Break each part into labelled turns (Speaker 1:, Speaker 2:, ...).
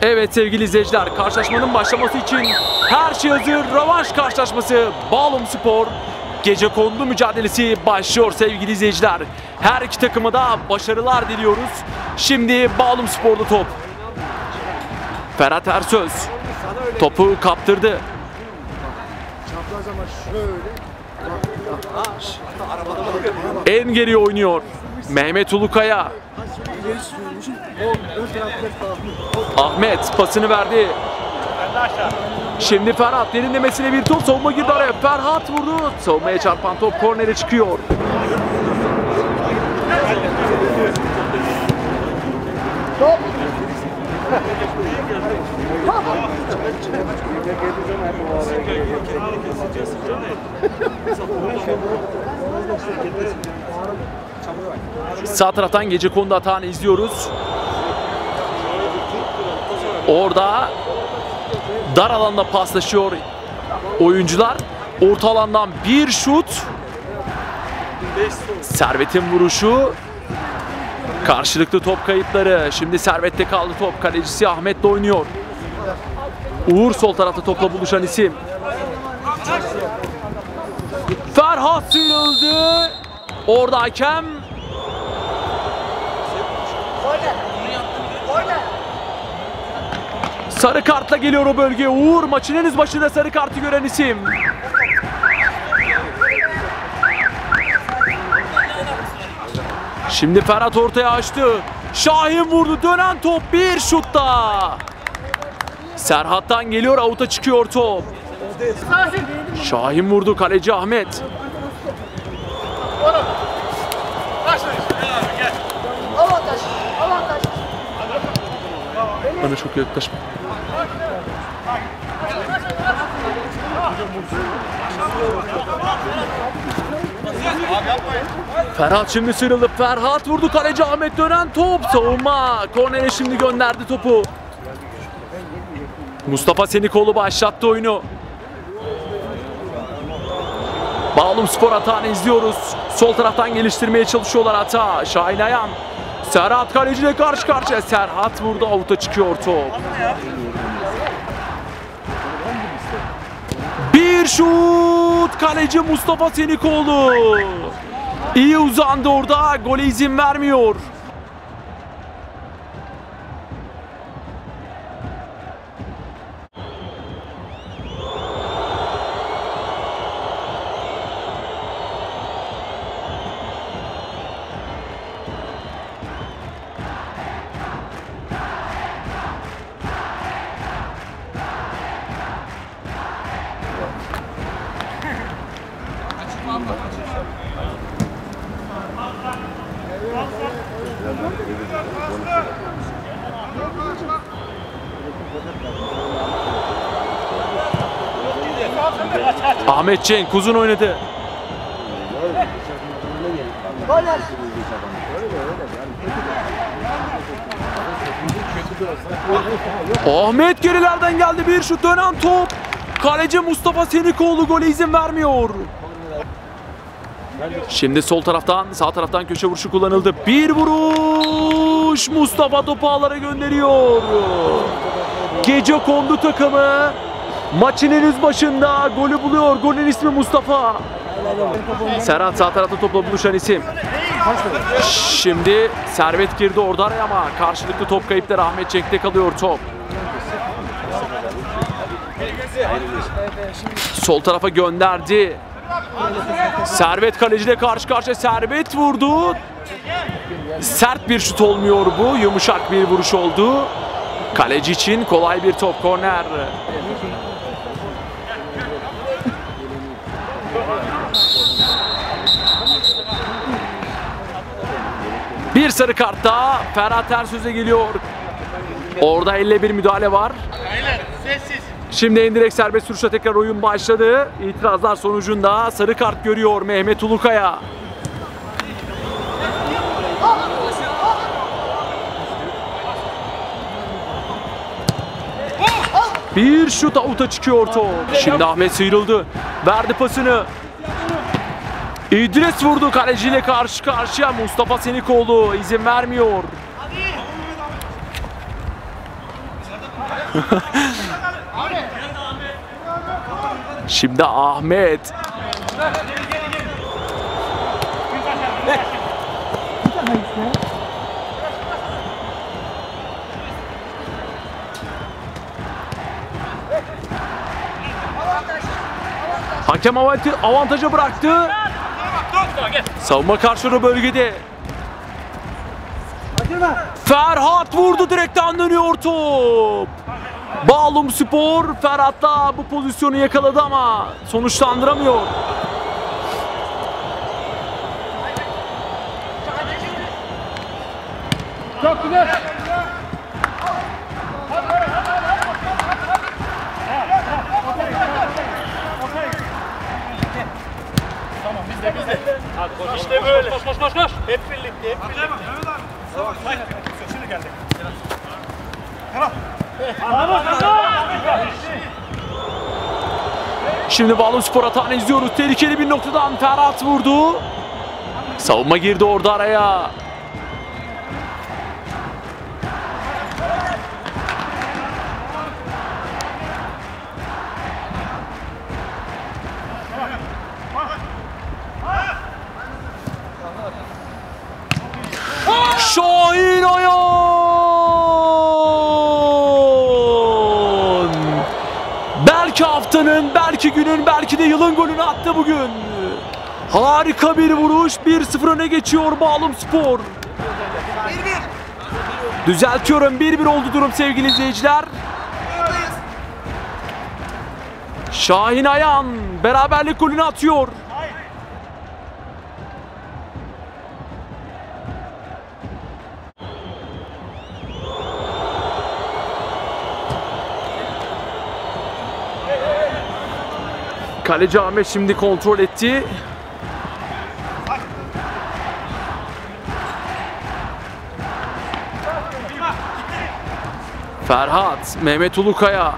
Speaker 1: Evet sevgili izleyiciler, karşılaşmanın başlaması için her şey hazır. Rövanş karşılaşması Bağlumspor gecekondu mücadelesi başlıyor sevgili izleyiciler. Her iki takıma da başarılar diliyoruz. Şimdi Bağlumspor'da top. Ferhat Ersöz topu kaptırdı. En geri oynuyor Mehmet Ulukaya. Ahmet pasını verdi. Şimdi Ferhat derinlemesine bir top, savunma girdi araya. Ferhat vurdu. Savunmaya çarpan top kornere çıkıyor. Sağ taraftan gecekondu atağını izliyoruz. Orada dar alanda paslaşıyor oyuncular. Orta alandan bir şut. Servet'in vuruşu. Karşılıklı top kayıpları. Şimdi Servet'te kaldı top. Kalecisi Ahmet'le oynuyor. Uğur sol tarafta topla buluşan isim. Ferhat sıyrıldı. Orada hakem. Sarı kartla geliyor o bölgeye. Uğur maçın henüz başında sarı kartı gören isim. Şimdi Ferhat ortaya açtı. Şahin vurdu. Dönen top, bir şutta. Serhat'tan geliyor, avuta çıkıyor top. Şahin vurdu, kaleci Ahmet. Bana çok yaklaşma. Ferhat şimdi sıyrıldı. Ferhat vurdu, kaleci Ahmet, dönen top. Savunma. Kornere şimdi gönderdi topu. Mustafa Senikoğlu başlattı oyunu. Bağlumspor atağını izliyoruz. Sol taraftan geliştirmeye çalışıyorlar hata. Şahin Ayan. Serhat kaleciyle karşı karşıya. Serhat vurdu, avuta çıkıyor top. Bir şut. Kaleci Mustafa Senikoğlu. İyi uzandı orada. Gole izin vermiyor. Ahmet Cenk uzun oynadı. Ahmet gerilerden geldi, bir şut, dönen top. Kaleci Mustafa Senikoğlu gole izin vermiyor. Şimdi sol taraftan, sağ taraftan köşe vuruşu kullanıldı. Bir vuruş. Mustafa topu ağlara gönderiyor. Gecekondu takımı maçın henüz başında golü buluyor. Golün ismi Mustafa. Serhat sağ tarafta topla buluşan isim. Şimdi Servet girdi orada araya ama karşılıklı top kayıpları. Ahmet Cenk'te kalıyor top. Sol tarafa gönderdi. Servet kaleciyle karşı karşıya. Servet vurdu. Sert bir şut olmuyor bu. Yumuşak bir vuruş oldu. Kaleci için kolay bir top, korner. Bir sarı kart daha Ferhat Ersöz'e geliyor. Orada elle bir müdahale var. Şimdi indirekt serbest vuruşa tekrar oyun başladı. İtirazlar sonucunda sarı kart görüyor Mehmet Ulukaya. Bir şut, avuta çıkıyor top. Şimdi Ahmet sıyrıldı. Verdi pasını. İdris vurdu, kaleciyle karşı karşıya. Mustafa Senikoğlu izin vermiyor. Şimdi Ahmet. Hakem avantaja bıraktı. Savunma karşılığı bölgede. Ferhat vurdu, direkten dönüyor top. Bağlumspor Ferhat'la bu pozisyonu yakaladı ama sonuçlandıramıyor.
Speaker 2: Çok güzel. Tamam bizde. Hadi koş. İşte böyle. Koş. Hep birlikte. Mehmet abi. Tamam. Şimdi geldik.
Speaker 1: Şimdi Bağlumspor atağını izliyoruz. Tehlikeli bir noktadan Ferhat vurdu. Savunma girdi orada araya. Şahin Ayan! Belki haftanın, belki günün, belki de yılın golünü attı bugün. Harika bir vuruş. 1-0 öne geçiyor Bağlumspor. Düzeltiyorum. 1-1 oldu durum sevgili izleyiciler. Şahin Ayan beraberlik golünü atıyor. Kaleci Ahmet şimdi kontrol etti. Ferhat, Mehmet Ulukaya.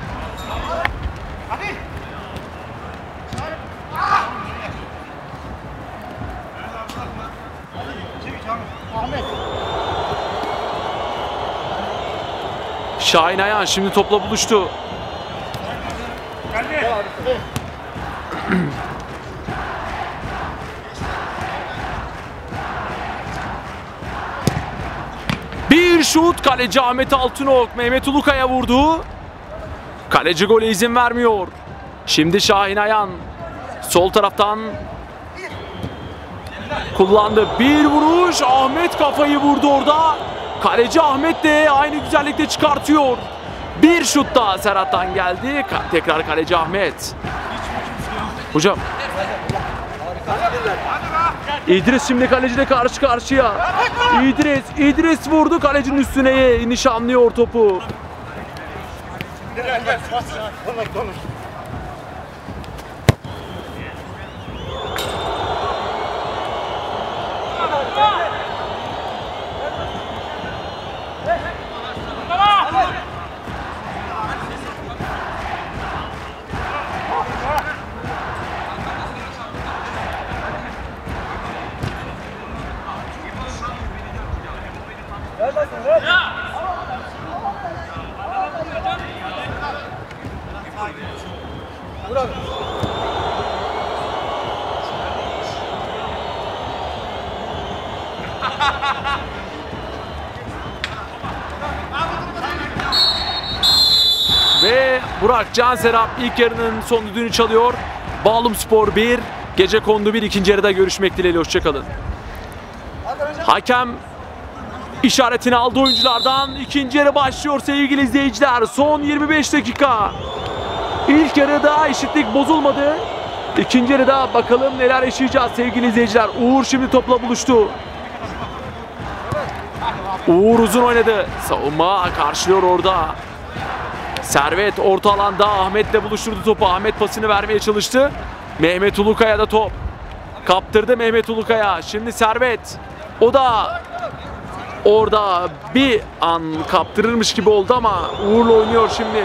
Speaker 1: Şahin Ayan şimdi topla buluştu. Bir şut, kaleci Ahmet Altınok, Mehmet Ulukaya vurdu. Kaleci gole izin vermiyor. Şimdi Şahin Ayan sol taraftan kullandı. Bir vuruş, Ahmet kafayı vurdu orada. Kaleci Ahmet de aynı güzellikte çıkartıyor. Bir şut daha Serhat'tan geldi. Tekrar kaleci Ahmet. Hocam. İdris şimdi kaleciyle karşı karşıya. İdris vurdu, kalecinin üstüne nişanlıyor topu. Ve Burak Canserap ilk yarının son düdüğünü çalıyor. Bağlumspor 1, Gecekondu 1. İkinci yarıda görüşmek dileğiyle. Hoşçakalın. Hakem işaretini aldı oyunculardan. İkinci yarı başlıyor sevgili izleyiciler. Son 25 dakika. İlk yarıda eşitlik bozulmadı. İkinci yarıda bakalım neler yaşayacağız sevgili izleyiciler. Uğur şimdi topla buluştu. Uğur uzun oynadı. Savunma karşılıyor orada. Servet orta alanda Ahmet'le buluşturdu topu. Ahmet pasını vermeye çalıştı. Mehmet Ulukaya da top. Kaptırdı Mehmet Ulukaya. Şimdi Servet. O da orada bir an kaptırırmış gibi oldu ama Uğur'la oynuyor şimdi.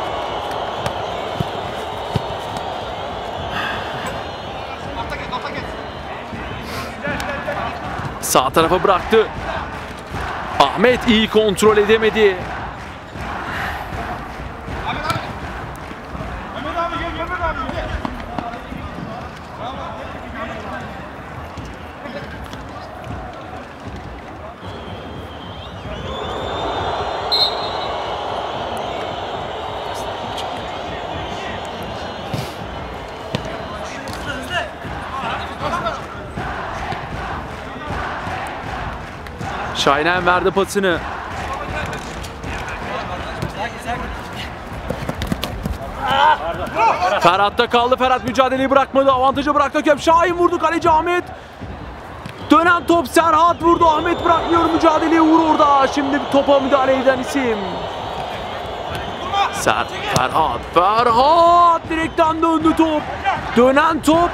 Speaker 1: Sağ tarafa bıraktı. Ahmet iyi kontrol edemedi. Şahinen verdi pasını. Ferhat'ta kaldı. Ferhat mücadeleyi bırakmadı. Avantajı bıraktı hakem. Şahin vurdu. Kaleci Ahmet. Dönen top Serhat vurdu. Ahmet bırakmıyor mücadeleyi. Vur orada. Şimdi topa müdahale eden isim. Ferhat direkten döndü top. Dönen top.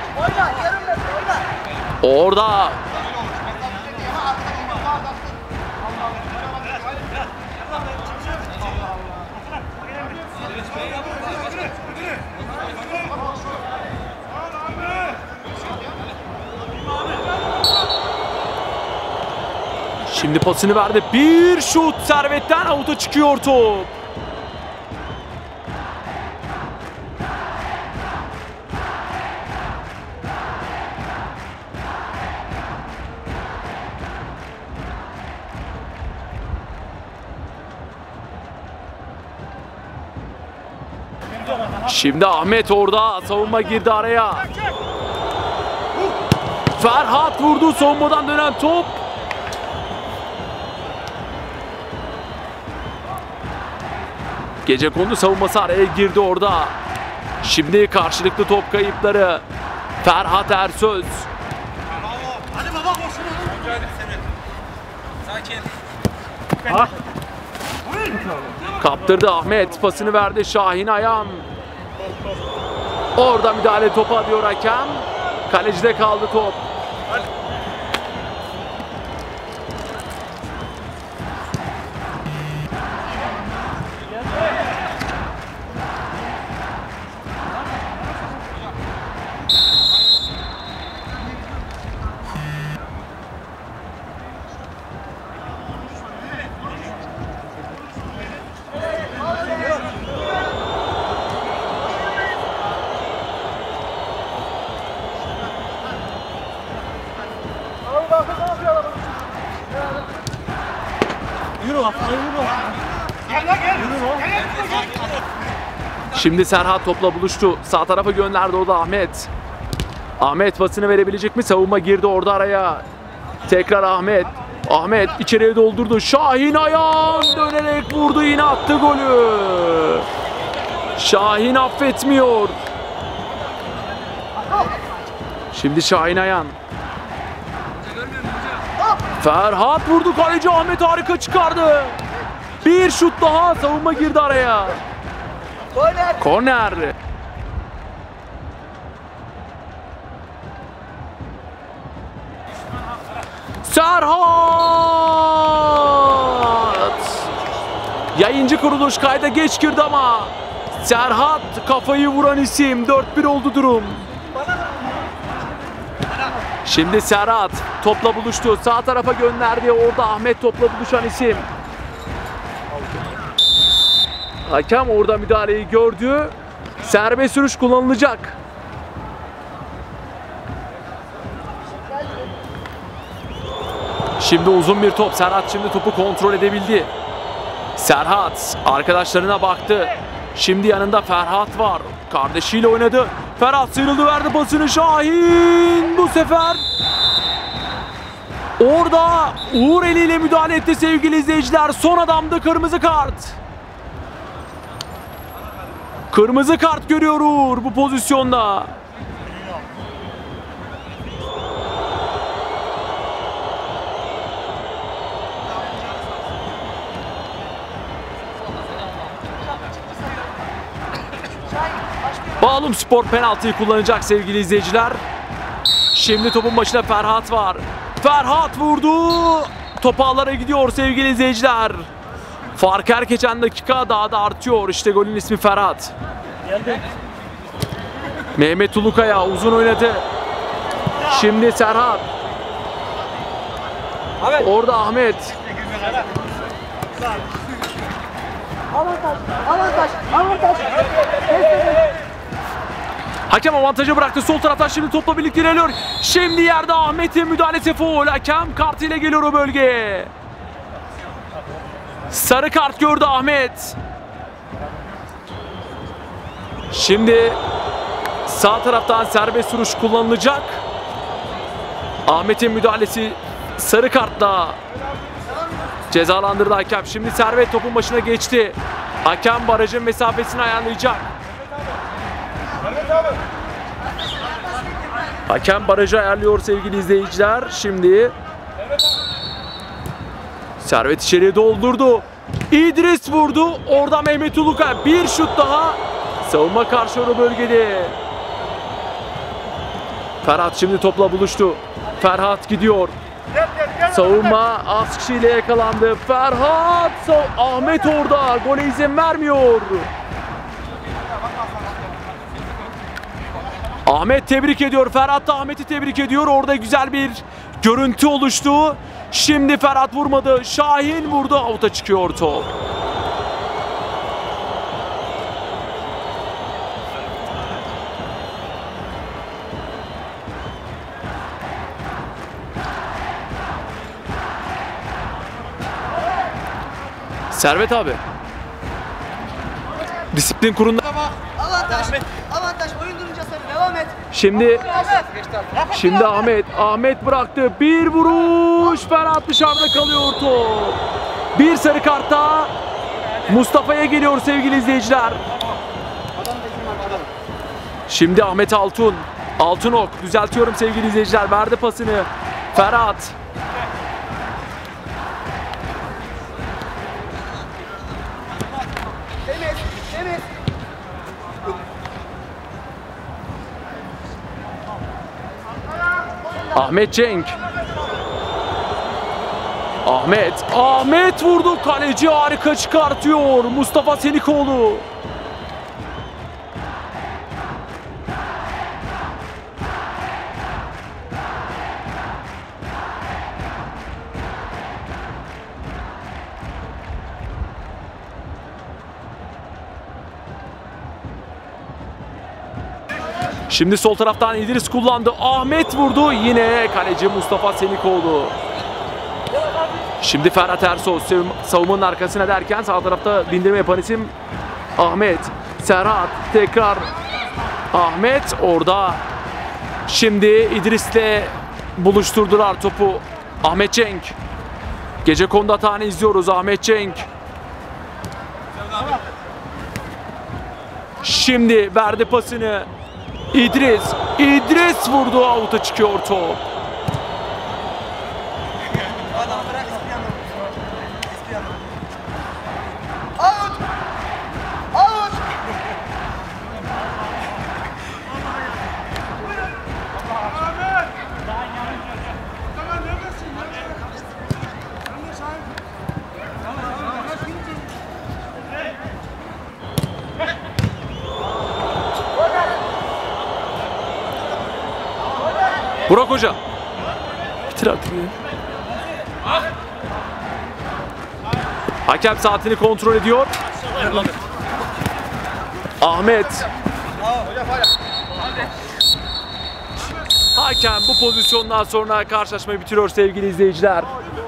Speaker 1: Orada. Şimdi pasını verdi. Bir şut Servet'ten avuta çıkıyor top. Şimdi Ahmet orada. Savunma girdi araya. Ferhat vurdu. Savunmadan dönen top. Gecekondu savunması araya girdi orada. Şimdi karşılıklı top kayıpları. Ferhat Ersöz.
Speaker 2: Hadi baba boşuna. Sakin.
Speaker 1: Kaptırdı Ahmet. Pasını verdi Şahin Ayan. Orada müdahale topa diyor hakem. Kalecide kaldı top. Şimdi Serhat topla buluştu. Sağ tarafa gönderdi orada Ahmet. Ahmet pasını verebilecek mi? Savunma girdi orada araya. Tekrar Ahmet. Ahmet içeriye doldurdu. Şahin Ayan dönerek vurdu, yine attı golü. Şahin affetmiyor. Şimdi Şahin Ayan. Ferhat vurdu, kaleci Ahmet harika çıkardı. Bir şut daha, savunma girdi araya. Korner. Serhat! Yayıncı kuruluş kayda geç girdi ama Serhat kafayı vuran isim. 4-1 oldu durum. Şimdi Serhat topla buluştu. Sağ tarafa gönderdi. Orada Ahmet topla buluşan isim. Hakem orada müdahaleyi gördü. Serbest vuruş kullanılacak. Şimdi uzun bir top. Serhat şimdi topu kontrol edebildi. Serhat arkadaşlarına baktı. Şimdi yanında Ferhat var. Kardeşiyle oynadı. Ferhat sıyrıldı, verdi pasını Şahin. Bu sefer orada Uğur eliyle müdahale etti sevgili izleyiciler. Son adamda kırmızı kart. Kırmızı kart görüyor Uğur bu pozisyonda. Bağlumspor penaltıyı kullanacak sevgili izleyiciler. Şimdi topun başında Ferhat var. Ferhat vurdu. Top ağlara gidiyor sevgili izleyiciler. Fark her geçen dakika daha da artıyor. İşte golün ismi Ferhat. Mehmet Ulukaya uzun oynadı. Şimdi Serhat. Orada Ahmet.
Speaker 3: Avantaj.
Speaker 1: Hakem avantajı bıraktı. Sol taraftan şimdi topla birlikte ilerliyor. Şimdi yerde Ahmet'in müdahalesi faul. Hakem kartıyla geliyor o bölgeye. Sarı kart gördü Ahmet. Şimdi sağ taraftan serbest vuruş kullanılacak. Ahmet'in müdahalesi sarı kartla cezalandırdı hakem. Şimdi Servet topun başına geçti. Hakem barajın mesafesini ayarlayacak. Hakem barajı ayarlıyor sevgili izleyiciler. Şimdi Servet içeriye doldurdu. İdris vurdu. Orada Mehmet Uluka bir şut daha. Savunma karşı o bölgede. Ferhat şimdi topla buluştu. Ferhat gidiyor. Savunma az kişiyle yakalandı. Ferhat, Ahmet orada. Gole izin vermiyor. Ahmet tebrik ediyor. Ferhat da Ahmet'i tebrik ediyor. Orada güzel bir görüntü oluştu. Şimdi Ferhat vurmadı. Şahin vurdu. Out'a çıkıyor top. Servet abi. Disiplin kurulunda.
Speaker 3: Avantaj oyun durunca sarı devam et.
Speaker 1: Şimdi Ahmet bıraktı. Bir vuruş. Ferhat dışarıda kalıyor top. Bir sarı kart daha Mustafa'ya geliyor sevgili izleyiciler. Şimdi Ahmet Altun. Altunok düzeltiyorum sevgili izleyiciler. Verdi pasını. Ferhat.
Speaker 3: Temiz.
Speaker 1: Ahmet Cenk. Ahmet vurdu. Kaleci harika çıkartıyor. Mustafa Selikoğlu. Şimdi sol taraftan İdris kullandı. Ahmet vurdu. Yine kaleci Mustafa Selikoğlu. Şimdi Ferhat Ersoy savunmanın arkasına derken sağ tarafta bindirme yapan isim Ahmet. Serhat tekrar Ahmet orada. Şimdi İdris'le buluşturdular topu. Ahmet Cenk. Gecekondu atağını izliyoruz. Ahmet Cenk. Şimdi verdi pasını. İdris vurdu. Out'a çıkıyor top.
Speaker 3: Out.
Speaker 1: Burak Hoca. Bitir artık ya. Hakem saatini kontrol ediyor. Ahmet. Hakem bu pozisyondan sonra karşılaşmayı bitiriyor sevgili izleyiciler.